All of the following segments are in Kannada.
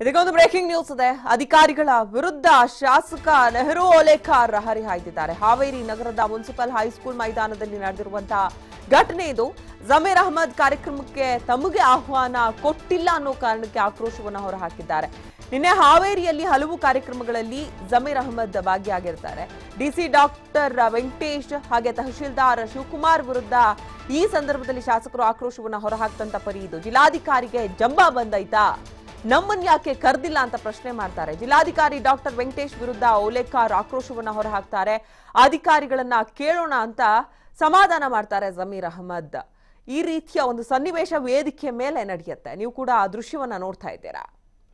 ಇದಕ್ಕೊಂದು ಬ್ರೇಕಿಂಗ್ ನ್ಯೂಸ್ ಇದೆ. ಅಧಿಕಾರಿಗಳ ವಿರುದ್ಧ ಶಾಸಕ ನೆಹರು ಓಲೇಕಾರ್ ಹರಿಹಾಯ್ದಿದ್ದಾರೆ. ಹಾವೇರಿ ನಗರದ ಮುನ್ಸಿಪಲ್ ಹೈಸ್ಕೂಲ್ ಮೈದಾನದಲ್ಲಿ ನಡೆದಿರುವಂತಹ ಘಟನೆ ಇದು. ಜಮೀರ್ ಅಹಮದ್ ಕಾರ್ಯಕ್ರಮಕ್ಕೆ ತಮಗೆ ಆಹ್ವಾನ ಕೊಟ್ಟಿಲ್ಲ ಅನ್ನೋ ಕಾರಣಕ್ಕೆ ಆಕ್ರೋಶವನ್ನು ಹೊರಹಾಕಿದ್ದಾರೆ. ನಿನ್ನೆ ಹಾವೇರಿಯಲ್ಲಿ ಹಲವು ಕಾರ್ಯಕ್ರಮಗಳಲ್ಲಿ ಜಮೀರ್ ಅಹಮದ್ ಭಾಗಿಯಾಗಿರ್ತಾರೆ. ಡಿಸಿ ಡಾಕ್ಟರ್ ವೆಂಕಟೇಶ್ ಹಾಗೆ ತಹಶೀಲ್ದಾರ್ ಶಿವಕುಮಾರ್ ವಿರುದ್ಧ ಈ ಸಂದರ್ಭದಲ್ಲಿ ಶಾಸಕರು ಆಕ್ರೋಶವನ್ನು ಹೊರಹಾಕ್ತಂತ ಪರಿ ಇದು. ಜಿಲ್ಲಾಧಿಕಾರಿಗೆ ಜಂಬಾ ಬಂದೈತಾ, ನಮ್ಮನ್ನ ಯಾಕೆ ಕರೆದಿಲ್ಲ ಅಂತ ಪ್ರಶ್ನೆ ಮಾಡ್ತಾರೆ. ಜಿಲ್ಲಾಧಿಕಾರಿ ಡಾಕ್ಟರ್ ವೆಂಕಟೇಶ್ ವಿರುದ್ಧ ಓಲೇಕಾರ್ ಆಕ್ರೋಶವನ್ನ ಹೊರಹಾಕ್ತಾರೆ. ಅಧಿಕಾರಿಗಳನ್ನ ಕೇಳೋಣ ಅಂತ ಸಮಾಧಾನ ಮಾಡ್ತಾರೆ ಜಮೀರ್ ಅಹಮದ್. ಈ ರೀತಿಯ ಒಂದು ಸನ್ನಿವೇಶ ವೇದಿಕೆ ಮೇಲೆ ನಡೆಯುತ್ತೆ. ನೀವು ಕೂಡ ಆ ದೃಶ್ಯವನ್ನ ನೋಡ್ತಾ ಇದ್ದೀರಾ.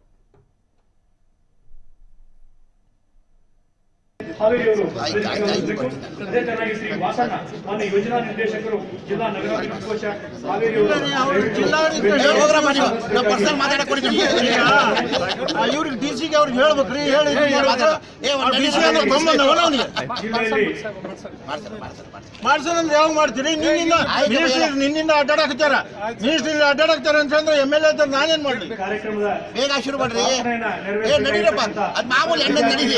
ಹಾವೇರಿಯವರು ಅದೇ ಚೆನ್ನಾಗಿ ಶ್ರೀ ವಾಸಣ್ಣ ಮಾನ್ಯ ಯೋಜನಾ ನಿರ್ದೇಶಕರು ಜಿಲ್ಲಾ ನಗರಾಭಿವೃದ್ಧಿ ಕೋಶ ಹಾವೇರಿಯವರು ಇವ್ರಿಗೆ ಡಿಸಿಗೆ ಅವ್ರಿಗೆ ಹೇಳ್ಬೇಕ್ರಿ. ಹೇಳಿ ಮಾಡ್ಸೋದಂದ್ರೆ ಯಾವಾಗ ಮಾಡ್ತೀರಿ? ನಿನ್ನಿಂದ ಅಡ್ಡಾಡಕ್ತಾರ, ಮಿನಿಸ್ಟ್ರಿ ಅಡ್ಡಾಡಕ್ತಾರ ಅಂತಂದ್ರೆ MLA ಅಂತ ನಾನೇನ್ ಮಾಡ್ಲಿ? ಕಾರ್ಯಕ್ರಮದ ಬೇಗ ಶುರು ಮಾಡ್ರಿ. ನಡೀರಪ್ಪ, ಅದ್ ಮಾಮೂಲಿ ಎಣ್ಣೆ ನಡೀರಿ.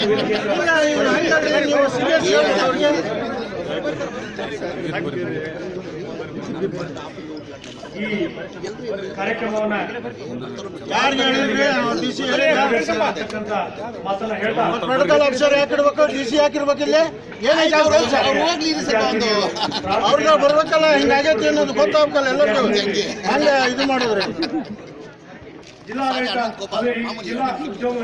ನೀವು ಸೀರಿಯಸ್ ಹೇಳಿ ಅವ್ರಿಗೆ. ಈ ಕಾರ್ಯಕ್ರಮವನ್ನ ಯಾರಿಗೆ ಹೇಳಿದ್ರಿ? ಡಿಸಿ ಮಾತನ್ನ ಹೇಳ್ತಾ ಪ್ರೋಟೋಕಾಲ್ ಆಫೀಸರ್ ಯಾಕಿಡ್ಬೇಕು? ಡಿಸಿ ಯಾಕಿರ್ಬೇಕಿಲ್ಲ? ಏನೈತೆ ಅವ್ರಿಗೆ ಬರ್ಬೇಕಲ್ಲ. ಹಿಂಗಾಗೈತಿ ಅನ್ನೋದು ಗೊತ್ತಾಗ್ಬೇಕಲ್ಲ ಎಲ್ಲರಿಗೂ. ಹಂಗೆ ಇದು ಮಾಡಿದ್ರಿ. ಜಿಲ್ಲಾಡಳಿತ ಜಿಲ್ಲಾ ಉದ್ಯೋಗ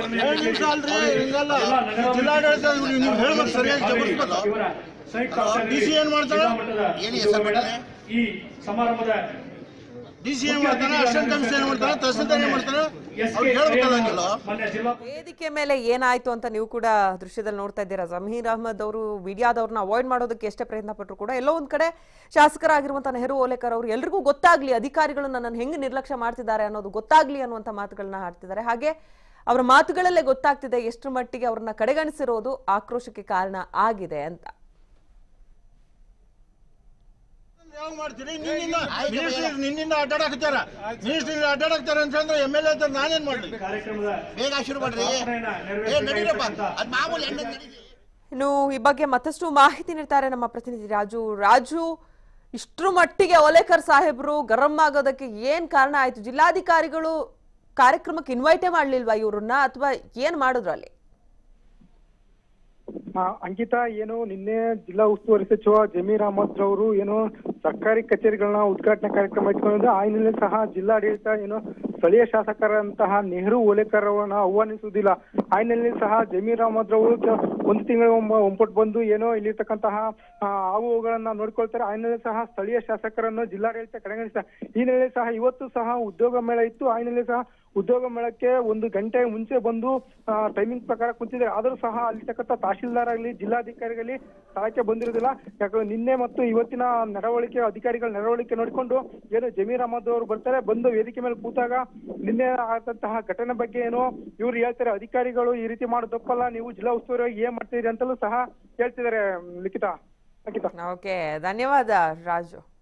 ಜಿಲ್ಲಾಡಳಿತ ನೀವು ಹೇಳ್ಬೇಕು, ಸರಿಯಾಗಿ ಜಬರ್ಸ್ಬೇಕು. ಇವರ ಸಂಯುಕ್ತ ಡಿಸಿ ಏನ್ ಮಾಡ್ತಾರ? ಈ ಸಮಾರಂಭದ ಡಿಸಿ ಏನ್ ಮಾಡ್ತಾನೆ? ಅಸಿಸ್ಟೆಂಟ್ ಕಮಿಷನರ್ ಏನ್ ಮಾಡ್ತಾನೆ? ತಹಸೀಲ್ದಾರ್ ಏನ್ ಮಾಡ್ತಾನೆ? ಅವ್ರು ಹೇಳ್ಬೇಕಲ್ಲ. ವೇದಿಕೆ ಮೇಲೆ ಏನಾಯ್ತು ಅಂತ ನೀವು ಕೂಡ ದೃಶ್ಯದಲ್ಲಿ ನೋಡ್ತಾ ಇದ್ದೀರಾ. ಜಮೀರ್ ಅಹಮದ್ ಅವರು ಮೀಡಿಯಾದವ್ರನ್ನ ಅವಾಯ್ಡ್ ಮಾಡೋದಕ್ಕೆ ಎಷ್ಟೇ ಪ್ರಯತ್ನ ಪಟ್ಟರು ಕೂಡ ಎಲ್ಲೋ ಒಂದ್ ಕಡೆ ಶಾಸಕರಾಗಿರುವಂತಹ ನೆಹರು ಓಲೇಕರ್ ಅವರು ಎಲ್ರಿಗೂ ಗೊತ್ತಾಗ್ಲಿ, ಅಧಿಕಾರಿಗಳು ನನ್ನನ್ನು ಹೆಂಗ್ ನಿರ್ಲಕ್ಷ್ಯ ಮಾಡ್ತಿದ್ದಾರೆ ಅನ್ನೋದು ಗೊತ್ತಾಗ್ಲಿ ಅನ್ನುವಂಥ ಮಾತುಗಳನ್ನ ಹಾಡ್ತಿದ್ದಾರೆ. ಹಾಗೆ ಅವರ ಮಾತುಗಳಲ್ಲೇ ಗೊತ್ತಾಗ್ತಿದೆ ಎಷ್ಟು ಮಟ್ಟಿಗೆ ಅವ್ರನ್ನ ಕಡೆಗಣಿಸಿರೋದು ಆಕ್ರೋಶಕ್ಕೆ ಕಾರಣ ಆಗಿದೆ ಅಂತ. ಯಾವಾಗ ಮಾಡ್ತೀರಿ? ನಿನ್ನಿಂದ ಅಡ್ಡಾಡಕ್ತಾರ, ಮಿನಿಸ್ಟ್ರಿ ಅಡ್ಡಾಡಕ್ತಾರ ಅಂತಂದ್ರೆ MLA ಅಂತ ನಾನೇನ್ ಮಾಡ್ಲಿ? ಕಾರ್ಯಕ್ರಮದ ಬೇಗ ಶುರು ಮಾಡ್ರಿ. ನಡೀರಪ್ಪ, ಅದ್ ಮಾಮೂಲಿ ಎಣ್ಣೆ ನಡೀರಿ. ಇನ್ನು ಈ ಬಗ್ಗೆ ಮತ್ತಷ್ಟು ಮಾಹಿತಿ ನೀಡ್ತಾರೆ ನಮ್ಮ ಪ್ರತಿನಿಧಿ ರಾಜು. ಇಷ್ಟರ ಮಟ್ಟಿಗೆ ಓಲೇಕರ್ ಸಾಹೇಬ್ರು ಗರಂ ಆಗೋದಕ್ಕೆ ಏನ್ ಕಾರಣ ಆಯ್ತು? ಜಿಲ್ಲಾಧಿಕಾರಿಗಳು ಕಾರ್ಯಕ್ರಮಕ್ಕೆ ಇನ್ವೈಟೇ ಮಾಡ್ಲಿಲ್ವಾ ಇವ್ರನ್ನ, ಅಥವಾ ಏನ್ ಮಾಡಿದ್ರು ಅಲ್ಲಿ? ಅಂಕಿತಾ, ಏನು ನಿನ್ನೆ ಜಿಲ್ಲಾ ಉಸ್ತುವಾರಿ ಸಚಿವ ಜಮೀರ್ ಅಹಮದ್ ರವರು ಏನು ಸರ್ಕಾರಿ ಕಚೇರಿಗಳನ್ನ ಉದ್ಘಾಟನಾ ಕಾರ್ಯಕ್ರಮ ಇಟ್ಕೊಂಡಿದ್ದು, ಆ ಹಿನ್ನೆಲೆಯಲ್ಲಿ ಸಹ ಜಿಲ್ಲಾಡಳಿತ ಏನು ಸ್ಥಳೀಯ ಶಾಸಕರಂತಹ ನೆಹರು ಓಲೇಕರ್ ಅವರನ್ನ ಆಹ್ವಾನಿಸುವುದಿಲ್ಲ. ಆ ಹಿನ್ನೆಲೆಯಲ್ಲಿ ಸಹ ಜಮೀರ್ ಅಹಮದ್ ರವರು ಒಂದು ತಿಂಗಳ ಒಂಪಟ್ಟು ಬಂದು ಏನೋ ಇಲ್ಲಿರ್ತಕ್ಕಂತಹ ಆಗುಗಳನ್ನ ನೋಡ್ಕೊಳ್ತಾರೆ. ಆ ಹಿನ್ನೆಲೆ ಸಹ ಸ್ಥಳೀಯ ಶಾಸಕರನ್ನು ಜಿಲ್ಲಾಡಳಿತ ಕಡೆಗಣಿಸಿದ. ಈ ಹಿನ್ನೆಲೆ ಸಹ ಇವತ್ತು ಸಹ ಉದ್ಯೋಗ ಮೇಳ ಇತ್ತು. ಆ ಹಿನ್ನೆಲೆ ಸಹ ಉದ್ಯೋಗ ಮೇಳಕ್ಕೆ 1 ಗಂಟೆ ಮುಂಚೆ ಬಂದು ಟೈಮಿಂಗ್ ಪ್ರಕಾರ ಕುಂತಿದ್ದಾರೆ. ಆದರೂ ಸಹ ಅಲ್ಲಿರ್ತಕ್ಕಂಥ ತಹಶೀಲ್ದಾರ್ ಆಗಲಿ ಜಿಲ್ಲಾಧಿಕಾರಿಗಳಲ್ಲಿ ಸ್ಥಳಕ್ಕೆ ಬಂದಿರುವುದಿಲ್ಲ. ಯಾಕಂದ್ರೆ ನಿನ್ನೆ ಮತ್ತು ಇವತ್ತಿನ ನಡವಳಿಕೆ ಅಧಿಕಾರಿಗಳ ನಡವಳಿಕೆ ನೋಡಿಕೊಂಡು ಏನು ಜಮೀರ್ ಅಹಮದ್ ಅವರು ಬರ್ತಾರೆ, ಬಂದು ವೇದಿಕೆ ಮೇಲೆ ಕೂತಾಗ ನಿನ್ನೆ ಆದಂತಹ ಘಟನೆ ಬಗ್ಗೆ ಏನು ಇವ್ರು ಹೇಳ್ತಾರೆ, ಅಧಿಕಾರಿಗಳು ಈ ರೀತಿ ಮಾಡೋದು ತಪ್ಪಲ್ಲ, ನೀವು ಜಿಲ್ಲಾ ಉಸ್ತುವಾರಿ ಏನ್ ಮಾಡ್ತಿದ್ದೀರಿ ಅಂತಲೂ ಸಹ ಹೇಳ್ತಿದ್ದಾರೆ. ಲಿಖಿತಾ. ಓಕೆ, ಧನ್ಯವಾದ ರಾಜು.